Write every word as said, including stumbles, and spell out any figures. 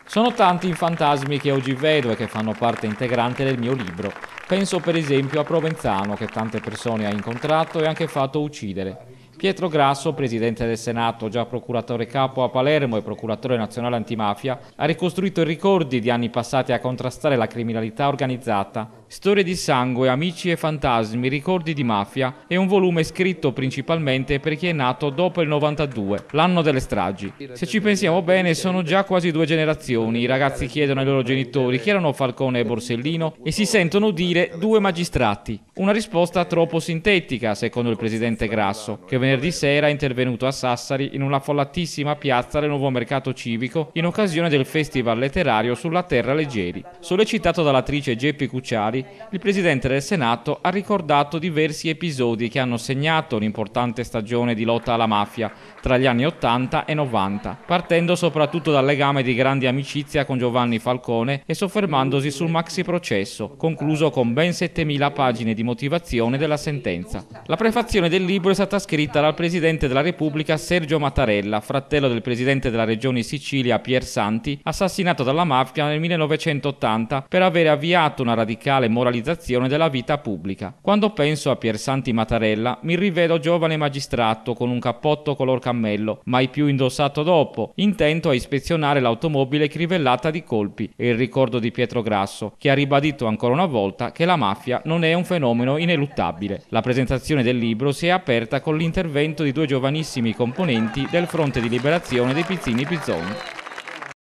Sono tanti i fantasmi che oggi vedo e che fanno parte integrante del mio libro. Penso per esempio a Provenzano, che tante persone ha incontrato e anche fatto uccidere. Pietro Grasso, presidente del Senato, già procuratore capo a Palermo e procuratore nazionale antimafia, ha ricostruito i ricordi di anni passati a contrastare la criminalità organizzata. Storie di sangue, amici e fantasmi, ricordi di mafia è un volume scritto principalmente per chi è nato dopo il novantadue, l'anno delle stragi. Se ci pensiamo bene, sono già quasi due generazioni. I ragazzi chiedono ai loro genitori chi erano Falcone e Borsellino e si sentono dire due magistrati. Una risposta troppo sintetica, secondo il presidente Grasso, che venerdì sera è intervenuto a Sassari in una affollatissima piazza del nuovo mercato civico in occasione del festival letterario sulla Terra Leggeri. Sollecitato dall'attrice Geppi Cucciari, il presidente del Senato ha ricordato diversi episodi che hanno segnato un'importante stagione di lotta alla mafia tra gli anni ottanta e novanta, partendo soprattutto dal legame di grande amicizia con Giovanni Falcone e soffermandosi sul maxi processo, concluso con ben settemila pagine di motivazione della sentenza. La prefazione del libro è stata scritta dal presidente della Repubblica Sergio Mattarella, fratello del presidente della regione Sicilia Pier Santi, assassinato dalla mafia nel millenovecentottanta per aver avviato una radicale moralizzazione della vita pubblica. Quando penso a Pier Santi Mattarella mi rivedo giovane magistrato con un cappotto color cammello, mai più indossato dopo, intento a ispezionare l'automobile crivellata di colpi, e il ricordo di Pietro Grasso, che ha ribadito ancora una volta che la mafia non è un fenomeno ineluttabile. La presentazione del libro si è aperta con l'intervento di due giovanissimi componenti del Fronte di Liberazione dei Pizzini Pizzoni.